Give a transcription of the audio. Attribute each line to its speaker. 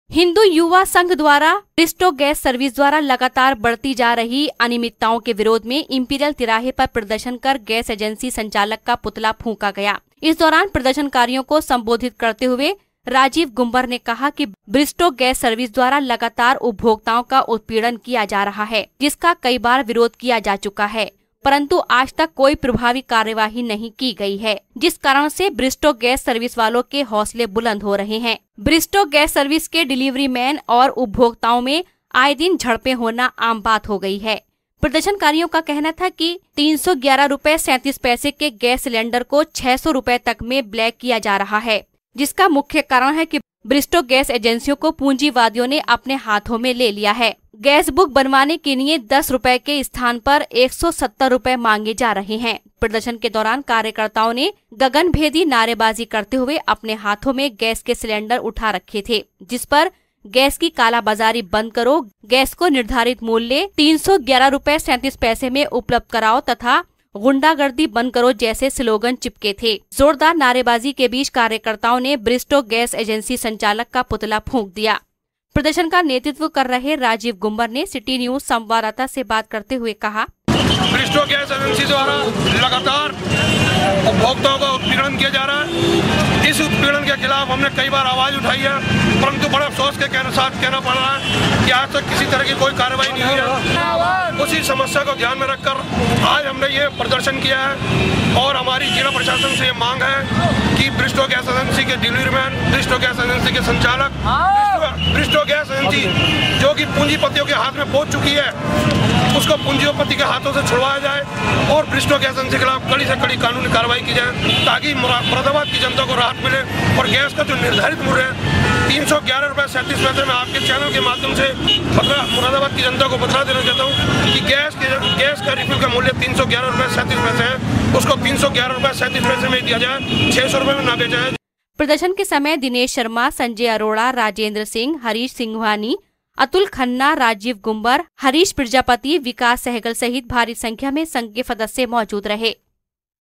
Speaker 1: हिंदू युवा संघ द्वारा ब्रिस्टो गैस सर्विस द्वारा लगातार बढ़ती जा रही अनियमितताओं के विरोध में इंपीरियल तिराहे पर प्रदर्शन कर गैस एजेंसी संचालक का पुतला फूंका गया। इस दौरान प्रदर्शनकारियों को संबोधित करते हुए राजीव गुंबर ने कहा कि ब्रिस्टो गैस सर्विस द्वारा लगातार उपभोक्ताओं का उत्पीड़न किया जा रहा है, जिसका कई बार विरोध किया जा चुका है, परंतु आज तक कोई प्रभावी कार्यवाही नहीं की गई है, जिस कारण से ब्रिस्टो गैस सर्विस वालों के हौसले बुलंद हो रहे हैं। ब्रिस्टो गैस सर्विस के डिलीवरी मैन और उपभोक्ताओं में आए दिन झड़पें होना आम बात हो गई है। प्रदर्शनकारियों का कहना था कि 311 रुपए 37 पैसे के गैस सिलेंडर को 600 रुपए तक में ब्लैक किया जा रहा है, जिसका मुख्य कारण है कि ब्रिस्टो गैस एजेंसियों को पूंजीवादियों ने अपने हाथों में ले लिया है। गैस बुक बनवाने के लिए 10 रुपए के स्थान पर 170 रुपए मांगे जा रहे हैं। प्रदर्शन के दौरान कार्यकर्ताओं ने गगनभेदी नारेबाजी करते हुए अपने हाथों में गैस के सिलेंडर उठा रखे थे, जिस पर गैस की कालाबाजारी बंद करो, गैस को निर्धारित मूल्य 311 रुपए 37 पैसे में उपलब्ध कराओ तथा गुंडागर्दी बंद करो जैसे स्लोगन चिपके थे। जोरदार नारेबाजी के बीच कार्यकर्ताओं ने ब्रिस्टो गैस एजेंसी संचालक का पुतला फूंक दिया। प्रदर्शन का नेतृत्व कर रहे राजीव गुंबर ने सिटी न्यूज संवाददाता से बात करते हुए कहा,
Speaker 2: ब्रिस्टो गैस एजेंसी द्वारा लगातार उपभोक्ताओं का उत्पीड़न किया जा रहा है। इस उत्पीड़न के खिलाफ हमने कई बार आवाज उठाई है, परंतु बड़े अफसोस के साथ कहना पड़ रहा है कि आज तक किसी तरह की कोई कार्रवाई नहीं हुई है। उसी समस्या को ध्यान में रखकर आज हमने ये प्रदर्शन किया है और हमारी जिला प्रशासन से ये मांग है कि ब्रिस्टो गैस एजेंसी के delivery man, Bristo gas agency के संचालक, ब्रिस्टो गैस एजेंसी जो कि पूंजीपतियों के हाथ में पहुंच चुकी है, उसको पूंजीपति के हाथों से छुड़वाया जाए और ब्रिस्टो गैस एजेंसी के खिलाफ कड़ी से कड़ी कानूनी कार्रवाई की जाए, ताकि मुरादाबाद की जनता को राहत मिले। और गैस का जो निर्धारित मूल्य है 311 रुपए 37 पैसे में आपके चैनल के माध्यम से मुरादाबाद की जनता को बता देना चाहता हूँ कि गैस का रिफिल का मूल्य 311 रुपए 37 पैसे है, उसको 311 रुपए 37 पैसे में दिया जाए, 600 रुपए में न बेचा जाए।
Speaker 1: प्रदर्शन के समय दिनेश शर्मा, संजय अरोड़ा, राजेंद्र सिंह, हरीश सिंघवानी, अतुल खन्ना, राजीव गुंबर, हरीश प्रजापति, विकास सहगल सहित भारी संख्या में संघ के सदस्य मौजूद रहे।